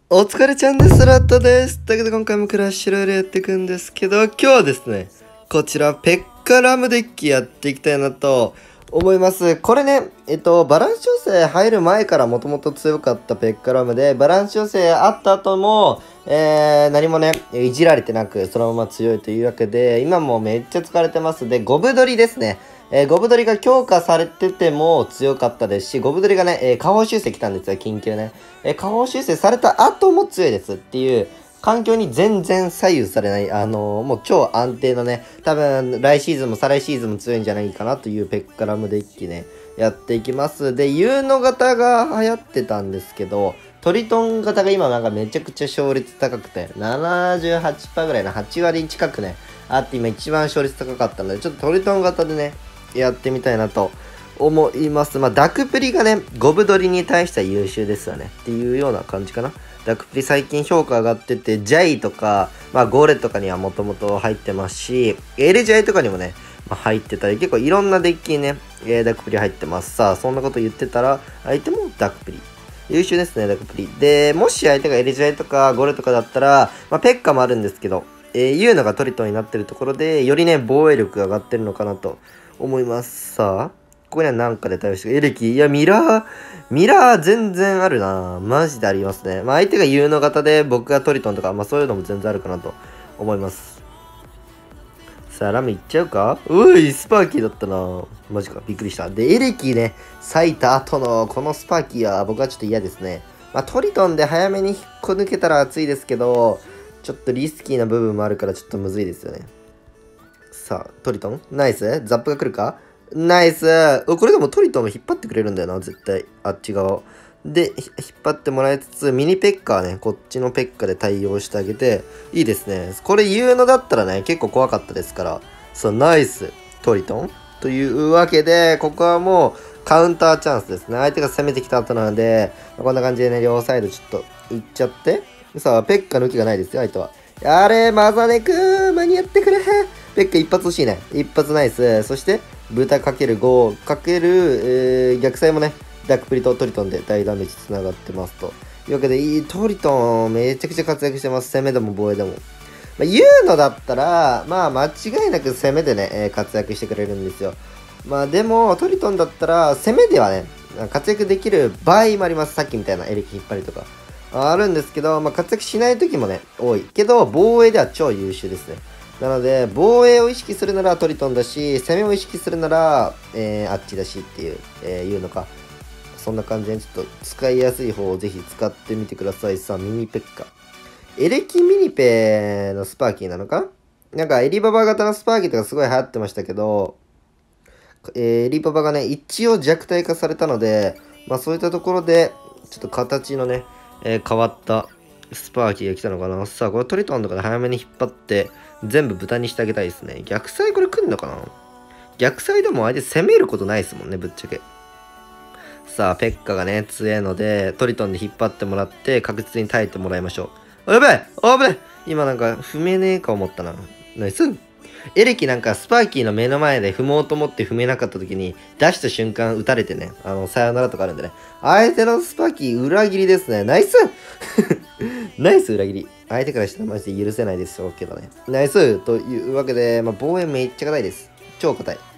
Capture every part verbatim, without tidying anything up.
お疲れちゃんです。ラットです。というわけで今回もクラッシュロイヤルやっていくんですけど、今日はですね、こちらペッカラムデッキやっていきたいなと思います。これね、えっと、バランス調整入る前からもともと強かったペッカラムで、バランス調整あった後も、えー、何もね、いじられてなく、そのまま強いというわけで、今もめっちゃ使われてます。で、ゴブ取りですね。えー、ゴブ取りが強化されてても強かったですし、ゴブ取りがね、えー、下方修正来たんですよ、緊急ね。えー、下方修正された後も強いですっていう、環境に全然左右されない、あのー、もう超安定のね、多分来シーズンも再来シーズンも強いんじゃないかなというペッカラムデッキね、やっていきます。で、ユーノ型が流行ってたんですけど、トリトン型が今なんかめちゃくちゃ勝率高くて、ななじゅうはちパーセント ぐらいのはちわり近くね、あって今一番勝率高かったので、ちょっとトリトン型でね、やってみたいなと思います。まあ、ダクプリがね、ゴブ取りに対しては優秀ですよね。っていうような感じかな。ダクプリ最近評価上がってて、ジャイとか、まあ、ゴーレとかにはもともと入ってますし、エルジャイとかにもね、まあ、入ってたり、結構いろんなデッキにね、えー、ダクプリ入ってます。さあ、そんなこと言ってたら、相手もダクプリ。優秀ですね、ダクプリ。で、もし相手がエルジャイとかゴーレとかだったら、まあ、ペッカもあるんですけど、えー、ユーノがトリトンになってるところで、よりね、防衛力が上がってるのかなと思います。さあ、ここには何かで対応してエレキ、いや、ミラー、ミラー全然あるな。マジでありますね。まあ、相手がユーノ型で、僕がトリトンとか、まあ、そういうのも全然あるかなと思います。さあ、ラムいっちゃうか。うい、スパーキーだったな。マジか、びっくりした。で、エレキね、咲いた後のこのスパーキーは僕はちょっと嫌ですね。まあ、トリトンで早めに引っこ抜けたら熱いですけど、ちょっとリスキーな部分もあるからちょっとむずいですよね。さあ、トリトンナイスザップが来るか。ナイス。これでもトリトンも引っ張ってくれるんだよな、絶対。あっち側。で、引っ張ってもらいつつ、ミニペッカーね、こっちのペッカで対応してあげて、いいですね。これ言うのだったらね、結構怖かったですから。そう、ナイス。トリトンというわけで、ここはもうカウンターチャンスですね。相手が攻めてきた後なので、こんな感じでね、両サイドちょっといっちゃって。さあ、ペッカ抜きがないですよ、相手は。やれ、マザネクー間に合ってくれ。ペッカ一発欲しいね。一発ナイス。そして、豚かけるごかける、えー、逆サイもね、ダックプリとトリトンで大ダメージつながってますと。いうわけで、いい、トリトンめちゃくちゃ活躍してます。攻めでも防衛でも。まあ、言うのだったら、まあ間違いなく攻めでね、えー、活躍してくれるんですよ。まあでも、トリトンだったら、攻めではね、活躍できる場合もあります。さっきみたいなエレキ引っ張りとか。あるんですけど、まあ活躍しない時もね、多い。けど、防衛では超優秀ですね。なので、防衛を意識するならトリトンだし、攻めを意識するなら、えー、あっちだしっていう、えー、いうのか。そんな感じで、ちょっと使いやすい方をぜひ使ってみてください。さあ、ミニペッカ。エレキミニペのスパーキーなのかなんか、エリババ型のスパーキーとかすごい流行ってましたけど、えー、エリババがね、一応弱体化されたので、まあそういったところで、ちょっと形のね、えー、変わったスパーキーが来たのかな。さあ、これトリトンとかで早めに引っ張って、全部豚にしてあげたいですね。逆サイこれ来んのかな。逆サイでも相手攻めることないですもんね、ぶっちゃけ。さあ、ペッカがね、強えので、トリトンで引っ張ってもらって、確実に耐えてもらいましょう。やべえ危ない今なんか、踏めねえか思ったな。ナイスエレキなんかスパーキーの目の前で踏もうと思って踏めなかった時に、出した瞬間撃たれてね、あの、さよならとかあるんでね。相手のスパーキー裏切りですね。ナイスナイス裏切り。相手からしたらマジで許せないですよ、けどね。ナイスというわけで、まあ、防衛めっちゃ硬いです。超硬い。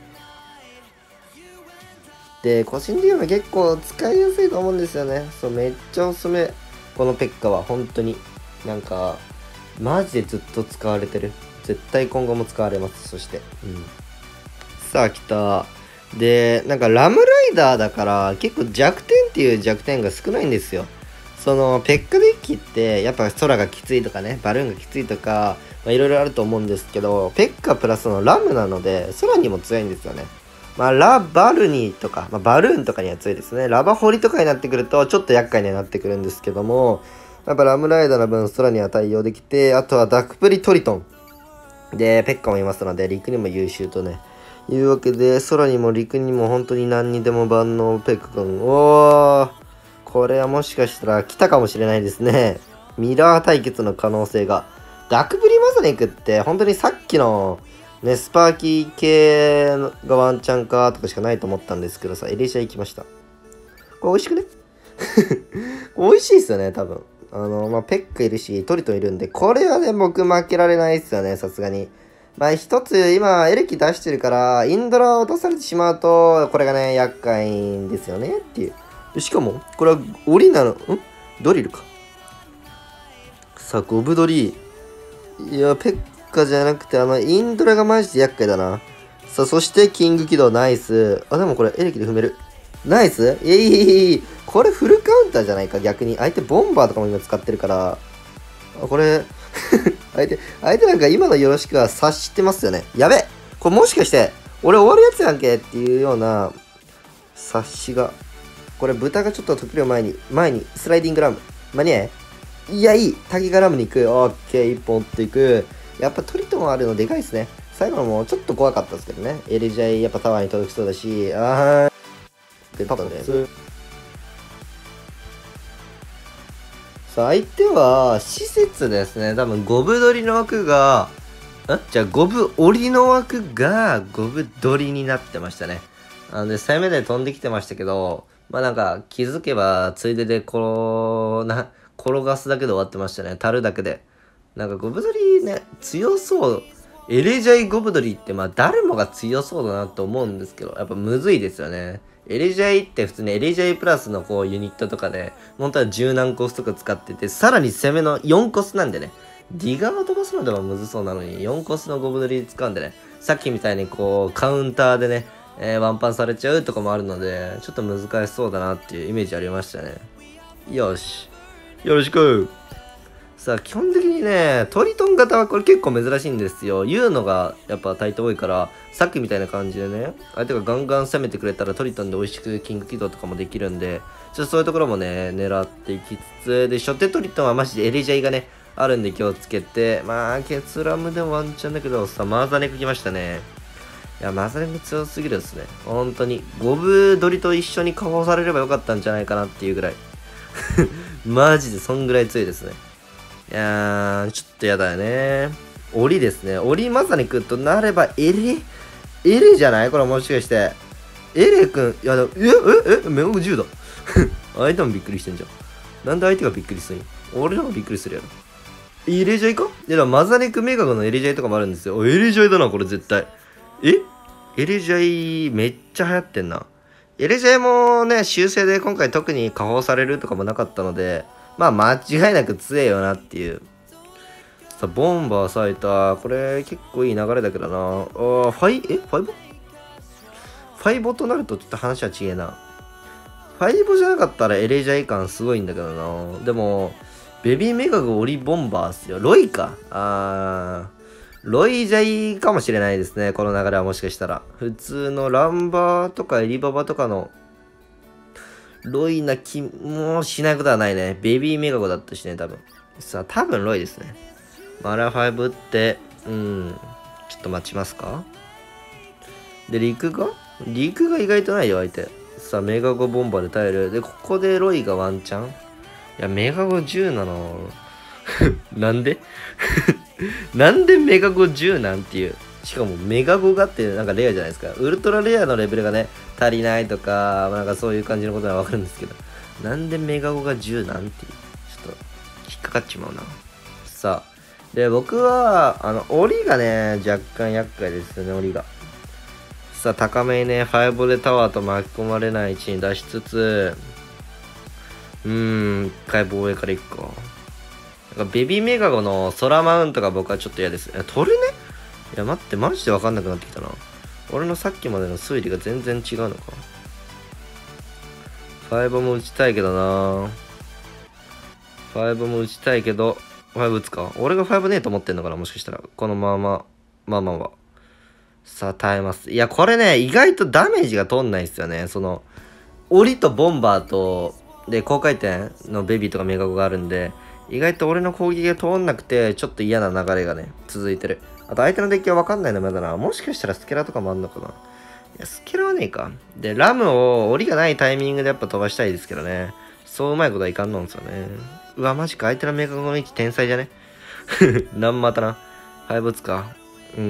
で、個人的には結構使いやすいと思うんですよね。そう、めっちゃおすすめ。このペッカは本当に。なんか、マジでずっと使われてる。絶対今後も使われます。そして。うん。さあ、来た。で、なんかラムライダーだから結構弱点っていう弱点が少ないんですよ。その、ペッカデッキってやっぱ空がきついとかね、バルーンがきついとか、まあ、いろいろあると思うんですけど、ペッカプラスのラムなので、空にも強いんですよね。まあ、ラバルニーとか、まあ、バルーンとかには強いですね。ラバホリとかになってくると、ちょっと厄介にはなってくるんですけども、やっぱラムライダーの分、空には対応できて、あとはダクプリトリトン。で、ペッカもいますので、陸にも優秀とね。いうわけで、空にも陸にも本当に何にでも万能ペッカ君。おー、これはもしかしたら来たかもしれないですね。ミラー対決の可能性が。ダクプリマザネクって本当にさっきのね、スパーキー系がワンチャンかとかしかないと思ったんですけどさ、エレシャ行きました。これ美味しくね美味しいっすよね、多分。 あの、まあ、ペッカいるし、トリトンいるんで、これはね、僕負けられないっすよね、さすがに。まあ、一つ、今、エレキ出してるから、インドラを落とされてしまうと、これがね、厄介んですよね、っていう。しかも、これは、檻なの、んドリルか。さあ、ゴブドリ。いや、ペッカじゃなくて、あの、インドラがマジで厄介だな。さあ、そして、キング起動、ナイス。あ、でもこれ、エレキで踏める。ナイスいやいやいやいやこれフルカウンターじゃないか、逆に。相手ボンバーとかも今使ってるから。あ、これ、相手、相手なんか今のよろしくは察してますよね。やべこれもしかして、俺終わるやつやんけっていうような察しが。これ豚がちょっと時量前に、前に、スライディングラム。間に合えいや、いい滝がラムに行く。オッケー、一本追っていく。やっぱトリトンあるのでかいですね。最後のもちょっと怖かったですけどね。エレジャイやっぱタワーに届きそうだし、あー。で、パパね。さあ、相手は、施設ですね。多分、ゴブ取りの枠が、んじゃあ、ゴブ折りの枠が、ゴブ取りになってましたね。なので、攻めで飛んできてましたけど、まあなんか、気づけば、ついでで、転、な、転がすだけで終わってましたね。樽だけで。なんか、ゴブ取りね、強そう。エレジャイゴブドリって、まあ、誰もが強そうだなと思うんですけど、やっぱむずいですよね。エレジャイって普通にエレジャイプラスのこうユニットとかで、本当はじゅう何コスとか使ってて、さらに攻めのよんコスなんでね、ディガーを飛ばすのではむずそうなのに、よんコスのゴブドリ使うんでね、さっきみたいにこう、カウンターでね、えー、ワンパンされちゃうとかもあるので、ちょっと難しそうだなっていうイメージありましたね。よし。よろしく。さあ、基本的にね、トリトン型はこれ結構珍しいんですよ。言うのがやっぱタイト多いから、さっきみたいな感じでね、相手がガンガン攻めてくれたらトリトンで美味しくキング起動とかもできるんで、ちょっとそういうところもね、狙っていきつつ、で、初手トリトンはマジでエレジャイがね、あるんで気をつけて、まあ、ケツラムでもワンチャンだけど、さあ、マーザネク来ましたね。いや、マーザネク強すぎるですね。本当に。ゴブドリと一緒に加工されればよかったんじゃないかなっていうぐらい。マジでそんぐらい強いですね。いやー、ちょっとやだよね。檻ですね。檻まさにくんとなれば、エレエレじゃないこれもしかして。エレくん、いや、え、え、え、メガゴじゅうだ。相手もびっくりしてんじゃん。なんで相手がびっくりするん俺らもびっくりするやろ。エレジャイかいや、マザネクメガゴのエレジャイとかもあるんですよ。エレジャイだな、これ絶対。えエレジャイめっちゃ流行ってんな。エレジャイもね、修正で今回特に加工されるとかもなかったので、まあ間違いなく強えよなっていう。さあ、ボンバー咲いた。これ結構いい流れだけどな。あー、ファイ、えファイボファイボとなるとちょっと話は違えな。ファイボじゃなかったらエレジャイ感すごいんだけどな。でも、ベビーメガゴオリボンバーっすよ。ロイか。あー。ロイジャイかもしれないですね。この流れはもしかしたら。普通のランバーとかエリババとかのロイな気もしないことはないね。ベビーメガゴだったしね、多分。さあ、多分ロイですね。マラファイブって、うん。ちょっと待ちますかで、陸が陸が意外とないよ、相手。さあ、メガゴボンバーで耐える。で、ここでロイがワンチャンいや、メガゴじゅうなの。なんでなんでメガゴじゅうなんていう。しかもメガゴがってなんかレアじゃないですか。ウルトラレアのレベルがね、足りないとか、なんかそういう感じのことはわかるんですけど。なんでメガゴがじゅうなんていう。ちょっと引っかかっちまうな。さあ。で、僕は、あの、檻がね、若干厄介ですよね、檻が。さあ、高めにね、ファイブでタワーと巻き込まれない位置に出しつつ、うーん、一回防衛から行くか。なんかベビーメガゴの空マウントが僕はちょっと嫌です。取るねいや、待って、マジでわかんなくなってきたな。俺のさっきまでの推理が全然違うのか。ファイブも打ちたいけどなファイブも打ちたいけど、ファイブ打つか俺がファイブねえと思ってんのかなもしかしたら。このまま、まあまあは。さあ、耐えます。いや、これね、意外とダメージが通んないですよね。その、檻とボンバーと、で、高回転のベビーとかメガゴがあるんで、意外と俺の攻撃が通んなくて、ちょっと嫌な流れがね、続いてる。あと相手のデッキはわかんないのまだな。もしかしたらスケラとかもあんのかな。いや、スケラはねえか。で、ラムを檻がないタイミングでやっぱ飛ばしたいですけどね。そううまいことはいかんのんですよね。うわ、マジか。相手のメガゴの位置天才じゃねなんまたな。ファイブ打つか。うん。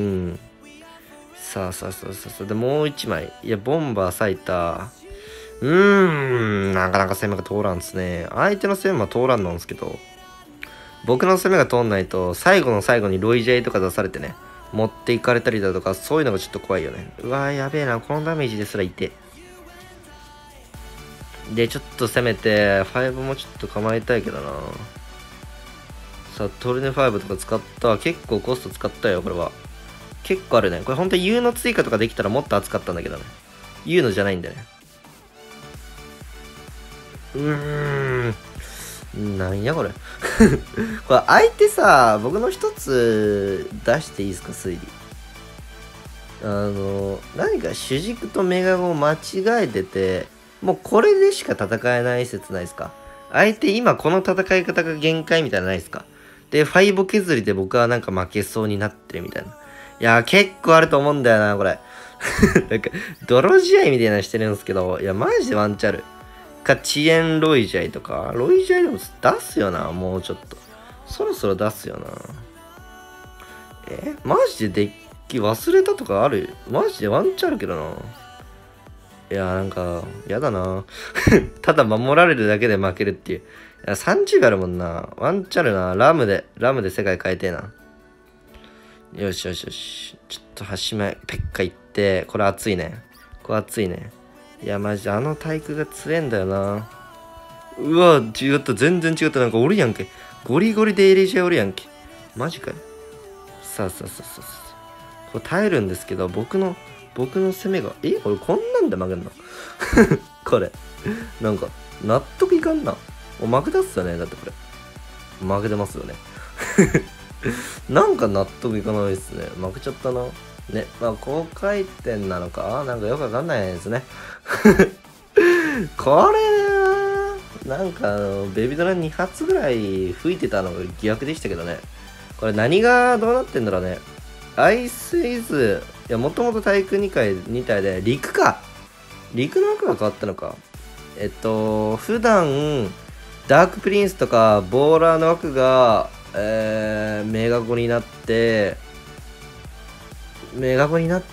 さあさあさあさあさあ。で、もう一枚。いや、ボンバー咲いた。 うーん、なかなか攻めが通らんですね。相手の攻めは通らんなんですけど、僕の攻めが通んないと、最後の最後にロイジェイとか出されてね、持っていかれたりだとか、そういうのがちょっと怖いよね。うわー、やべえな、このダメージですらいて。で、ちょっと攻めて、ファイブもちょっと構えたいけどな。さあ、トルネファイブとか使った。結構コスト使ったよ、これは。結構あるね。これ本当に U の追加とかできたらもっと熱かったんだけどね。U のじゃないんだよね。うーん。なんやこれ。これ相手さ、僕の一つ出していいですか、推理。あの、何か主軸とメガゴを間違えてて、もうこれでしか戦えない説ないですか。相手今この戦い方が限界みたいなのないですか。で、ファイボ削りで僕はなんか負けそうになってるみたいな。いやー結構あると思うんだよな、これ。なんか、泥試合みたいなのしてるんですけど、いや、マジでワンチャル。か、遅延ロイジャイとか、ロイジャイでも出すよな、もうちょっと。そろそろ出すよな。えマジでデッキ忘れたとかある？マジでワンチャンあるけどな。いや、なんか、やだな。ただ守られるだけで負けるっていう。いや、さんじゅうあるもんな。ワンチャンあるな。ラムで、ラムで世界変えてえな。よしよしよし。ちょっと端前、ペッカ行って、これ熱いね。これ熱いね。いや、マジであの体育が強えんだよな。うわ、違った。全然違った。なんかおるやんけ。ゴリゴリでエレジアおるやんけ。マジかよ。さあさあさあさあさあ。これ耐えるんですけど、僕の、僕の攻めが、えこれこんなんで負けんのこれ。なんか、納得いかんな。もう負けたっすよね。だってこれ。負けてますよね。なんか納得いかないですね。負けちゃったな。ね。まあ、高回転なのかなんかよくわかんないですね。これななんかあの、ベビドラに発ぐらい吹いてたのが疑惑でしたけどね。これ何がどうなってんだろうね。アイスイズ、いや、もともと体育にかい、に体で、陸か。陸の枠が変わったのか。えっと、普段、ダークプリンスとか、ボーラーの枠が、えー、メガゴになって、メガゴになって、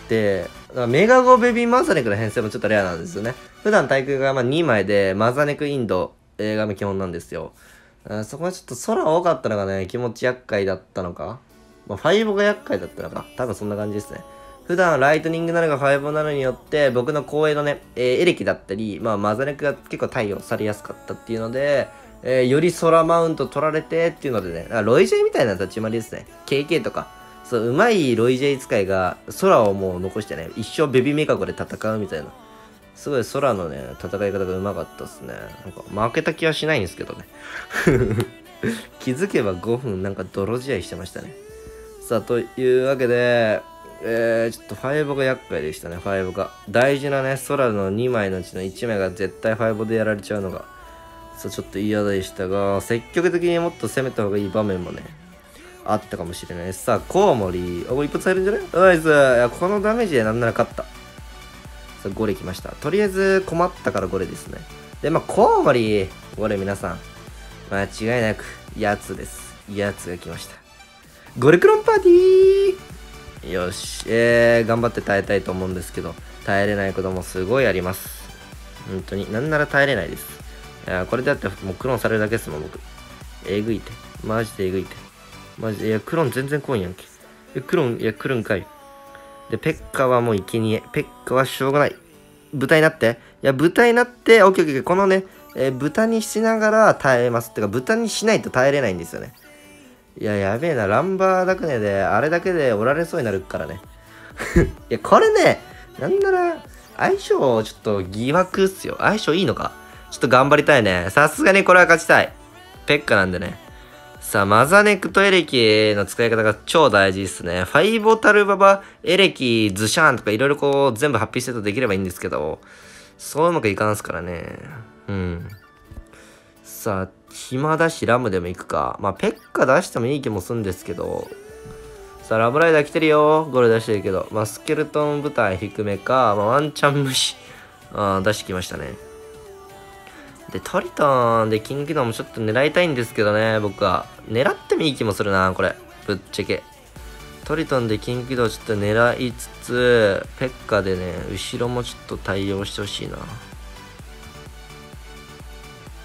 メガゴベビーマザネクの編成もちょっとレアなんですよね。普段体育がまあにまいで、マザネクインド、映画が基本なんですよ。そこはちょっと空多かったのがね、気持ち厄介だったのか。まあ、ファイブが厄介だったのか。多分そんな感じですね。普段ライトニングなのがファイブなのによって、僕の光栄のね、えーエレキだったり、まあマザネクが結構対応されやすかったっていうので、えーより空マウント取られてっていうのでね、あロイジェイみたいな立ち回りですね。ケーケー とか。そう、うまいロイジェイ使いが空をもう残してね、一生ベビーメカゴで戦うみたいな。すごい空のね、戦い方がうまかったっすね。なんか負けた気はしないんですけどね。気づけばごふんなんか泥試合してましたね。さあ、というわけで、えー、ちょっとファイブが厄介でしたね、ファイブが。大事なね、空のにまいのうちのいちまいが絶対ファイブでやられちゃうのが、そう、ちょっと嫌でしたが、積極的にもっと攻めた方がいい場面もね、あったかもしれない。さあ、コウモリ、お、一発入るんじゃないナイス。いや、このダメージでなんなら勝った。さあ、ゴレ来ました。とりあえず困ったからゴレですね。で、まあ、コウモリ、ゴレ皆さん、間違いなく、やつです。やつが来ました。ゴレクロンパーティーよし、えー、頑張って耐えたいと思うんですけど、耐えれないこともすごいあります。本当に、なんなら耐えれないです。いや、これだってもうクローンされるだけですもん、僕。えぐいて。マジでえぐいて。マジで、いや、クローン全然来んやんけ。え、クローン、いや、来るんかい。で、ペッカはもう生贄。ペッカはしょうがない。豚になって。いや、豚になって、オッケーオッケー、このね、えー、豚にしながら耐えます。ってか、豚にしないと耐えれないんですよね。いや、やべえな。ランバーダクネで、あれだけでおられそうになるからね。いや、これね、なんなら、相性、ちょっと疑惑っすよ。相性いいのかちょっと頑張りたいね。さすがにこれは勝ちたい。ペッカなんでね。さあ、マザネクとエレキの使い方が超大事っすね。ファイボタルババ、エレキ、ズシャーンとかいろいろこう、全部ハッピーセットできればいいんですけど、そううまくいかんすからね。うん。さあ、暇だしラムでも行くか。まあ、ペッカ出してもいい気もするんですけど。さあ、ラブライダー来てるよ。ゴール出してるけど。まあ、スケルトン部隊低めか。まあ、ワンチャン無視。あ出してきましたね。で、トリトンでキングキドもちょっと狙いたいんですけどね、僕は。狙ってもいい気もするな、これ。ぶっちゃけ。トリトンでキングキドちょっと狙いつつ、ペッカでね、後ろもちょっと対応してほしいな。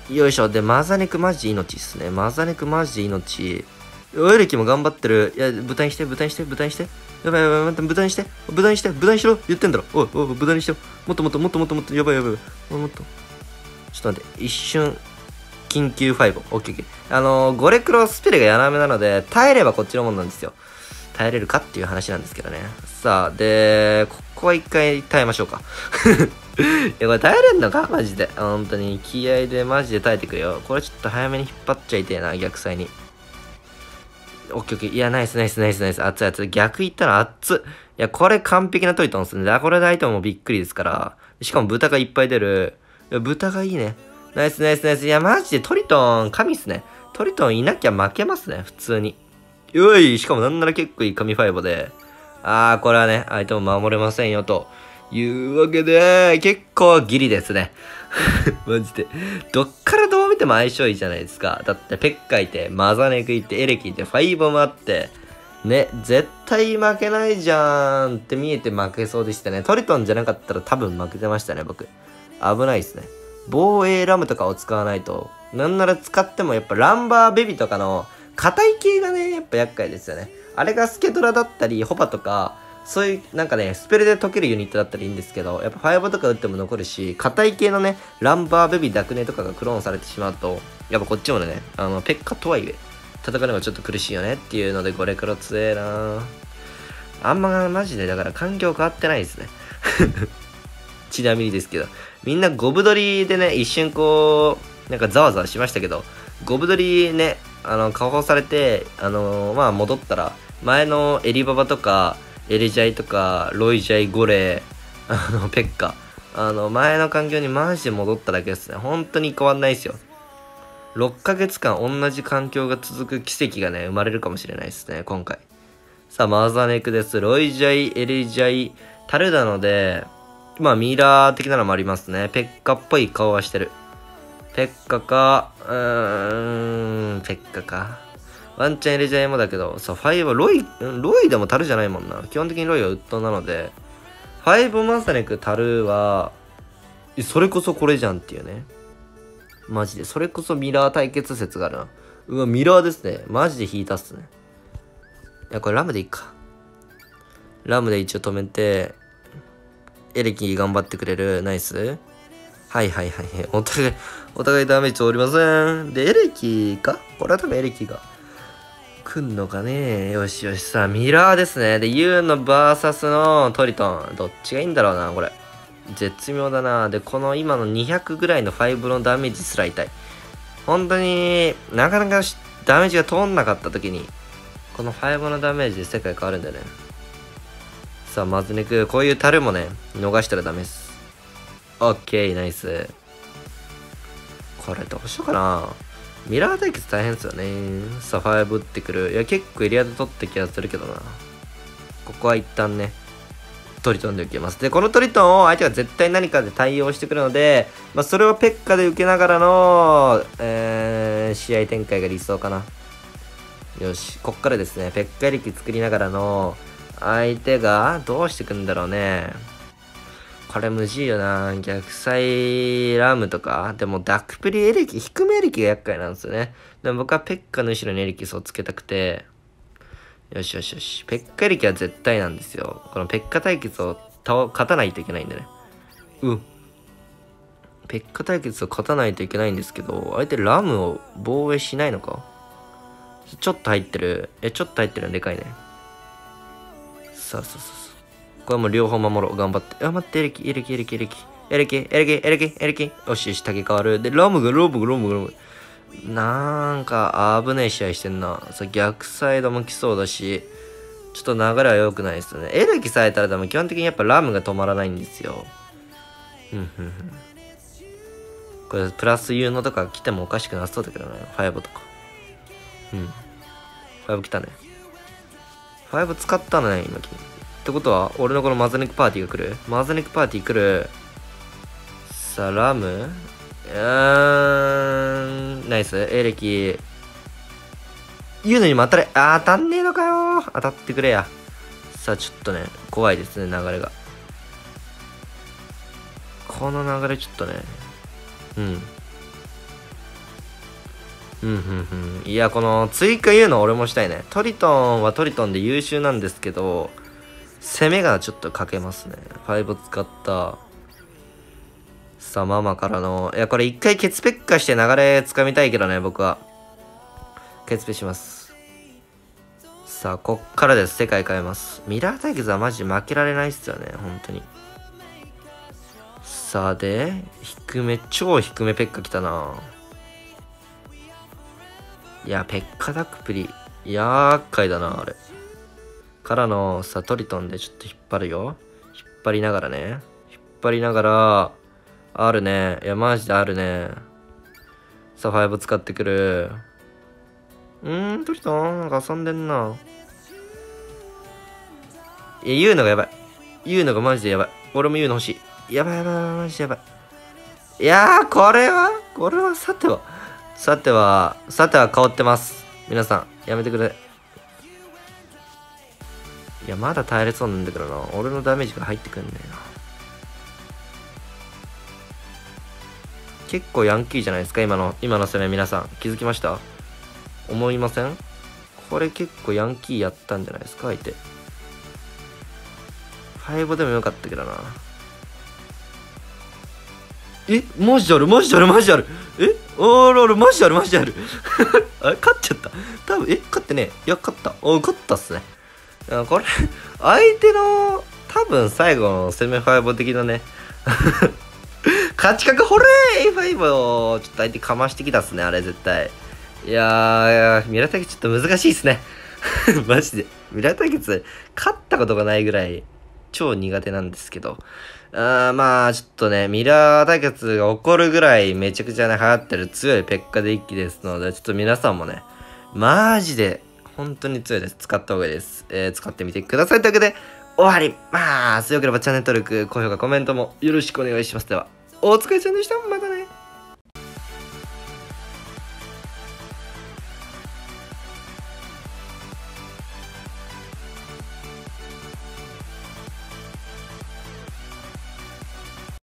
よいしょ。で、マザネクマジで命っすね。マザネクマジで命。エレキも頑張ってる。いや、豚にして、豚にして、豚にして。やばいやばい、待って、豚にして。豚にして、豚にしろ言ってんだろ。おい、おい、豚にしろ。もっともっともっともっともっと、やばいやばい。もっと。ちょっと待って、一瞬、緊急ファイブ。オッケーオッケー。あのー、ゴレクロスピレがやらめなので、耐えればこっちのもんなんですよ。耐えれるかっていう話なんですけどね。さあ、で、ここは一回耐えましょうか。いや、これ耐えれんのかマジで。本当に。気合でマジで耐えてくれよ。これちょっと早めに引っ張っちゃいてえな、逆サイに。オッケーオッケー。いや、ナイスナイスナイスナイス。熱い熱い。逆行ったら熱っ。いや、これ完璧なトリトンっすね。これで相手もびっくりですから。しかも豚がいっぱい出る。いや、豚がいいね。ナイスナイスナイス。いや、マジでトリトン、神っすね。トリトンいなきゃ負けますね、普通に。よい、しかもなんなら結構いい神ファイブで。あー、これはね、相手も守れませんよ、というわけで、結構ギリですね。マジで。どっからどう見ても相性いいじゃないですか。だってペッカいて、マザネクいて、エレキいて、ファイブもあって、ね、絶対負けないじゃんって見えて負けそうでしたね。トリトンじゃなかったら多分負けてましたね、僕。危ないですね。防衛ラムとかを使わないと、なんなら使ってもやっぱランバーベビとかの硬い系がね、やっぱ厄介ですよね。あれがスケドラだったり、ホバとか、そういう、なんかね、スペルで解けるユニットだったらいいんですけど、やっぱファイブとか打っても残るし、硬い系のね、ランバーベビーダクネとかがクローンされてしまうと、やっぱこっちもね、あの、ペッカとはいえ、戦うのがちょっと苦しいよねっていうので、ゴレクロ強えなあんまマジで、だから環境変わってないですね。ちなみにですけど、みんなゴブ取りでね、一瞬こう、なんかざわざわしましたけど、ゴブ取りね、あの、加工されて、あのー、まあ戻ったら、前のエリババとか、エレジャイとか、ロイジャイ、ゴレー、あの、ペッカ、あの、前の環境にマジで戻っただけですね。本当に変わんないですよ。ろっかげつかん同じ環境が続く奇跡がね、生まれるかもしれないですね、今回。さあ、マザネクです。ロイジャイ、エレジャイ、タルなので、まあ、ミラー的なのもありますね。ペッカっぽい顔はしてる。ペッカか、うーん、ペッカか。ワンチャンエレジャイもだけど、さ、ファイブ、ロイ、ロイでもタルじゃないもんな。基本的にロイはウッドなので、ファイブマサネクタルは、それこそこれじゃんっていうね。マジで。それこそミラー対決説があるな。うわ、ミラーですね。マジで引いたっすね。いや、これラムでいいか。ラムで一応止めて、エレキ頑張ってくれる。ナイス。はいはいはい。お互い、お互いダメージおりません。で、エレキかこれは多分エレキが。来んのかね。よしよし。さあ、ミラーですね。で、ユーのバーサスのトリトン。どっちがいいんだろうな、これ。絶妙だな。で、この今のにひゃくぐらいのファイブのダメージすら痛い。本当になかなかダメージが通んなかった時に、このファイブのダメージで世界変わるんだよね。さあ、まずねく、こういうタルもね、逃したらダメです。オッケー、ナイス。これどうしようかな。ミラー対決大変ですよね。さあ、ファイブ打ってくる。いや、結構エリアで取った気がするけどな。ここは一旦ね、トリトンで受けます。で、このトリトンを相手が絶対何かで対応してくるので、まあ、それをペッカで受けながらの、えー、試合展開が理想かな。よし、こっからですね、ペッカ力作りながらの、相手がどうしてくんだろうね。これむずいよな。逆サイラムとか。でもダックプリエレキ、低めエレキが厄介なんですよね。でも僕はペッカの後ろにエレキスをつけたくて。よしよしよし。ペッカエレキは絶対なんですよ。このペッカ対決を勝たないといけないんでね。うん。ペッカ対決を勝たないといけないんですけど、相手ラムを防衛しないのか？ちょっと入ってる。え、ちょっと入ってるのでかいね。さあ、そうそうそう。これも両方守ろう。頑張って。あ、待って、エレキ、エレキ、エレキ、エレキ。エレキ、エレキ、エレキ、エレキ。よしよし、竹変わる。で、ラムが、ラムが、ラムが、ラムが。なんか、危ねえ試合してんな。さ、逆サイドも来そうだし、ちょっと流れは良くないですよね。エレキさえたらでも基本的にやっぱラムが止まらないんですよ。うん、うん、うん。これ、プラス U のとか来てもおかしくなさそうだけどね。ファイブとか。うん。ファイブ来たね。ファイブ使ったのね、今。ってことは、俺のこのマザネックパーティーが来るマザネックパーティー来る。さあ、ラムうーん、ナイス。エレキ。言うのにも当たれ。あー、当たんねえのかよ。当たってくれや。さあ、ちょっとね、怖いですね、流れが。この流れちょっとね。うん。 うんうんうん。いや、この追加言うの俺もしたいね。トリトンはトリトンで優秀なんですけど、攻めがちょっと欠けますね。ファイブ使った。さあ、ママからの、いや、これ一回ケツペッカして流れ掴みたいけどね、僕は。ケツペします。さあ、こっからです。世界変えます。ミラー対決はマジで負けられないっすよね、本当に。さあ、で、低め、超低めペッカ来たな。いや、ペッカダックプリ、厄介だな、あれ。からの、さ、トリトンでちょっと引っ張るよ。引っ張りながらね。引っ張りながら、あるね。いや、マジであるね。さあ、ファイブ使ってくる。うーん、トリトンなんか遊んでんな。いや、言うのがやばい。言うのがマジでやばい。俺も言うの欲しい。やばいやばいやばい、マジでやばい。いやー、これはこれは、さては。さては、さては香ってます。皆さん、やめてくれ。いや、まだ耐えれそうなんだけどな。俺のダメージが入ってくんねえな。結構ヤンキーじゃないですか、今の、今の攻め皆さん。気づきました？思いません？これ結構ヤンキーやったんじゃないですか、相手。ファイブでもよかったけどな。え、マジであるマジであるマジである。え、あらあらマジであるマジである。あれ勝っちゃった。多分、え、勝ってね。いや、勝った。お、勝ったっすね。これ、相手の、多分最後の攻めファイブ的なね。勝ち確ほれー エーファイブ をちょっと相手かましてきたっすね、あれ絶対。いやー、ミラー対決ちょっと難しいっすね。マジで。ミラー対決、勝ったことがないぐらい、超苦手なんですけど。あーまあ、ちょっとね、ミラー対決が起こるぐらいめちゃくちゃね、流行ってる強いペッカデッキですので、ちょっと皆さんもね、マジで、本当に強いです。使った方がいいです。えー、使ってみてください。というわけで、終わります。よければチャンネル登録、高評価、コメントもよろしくお願いします。では、お疲れ様でした。またね。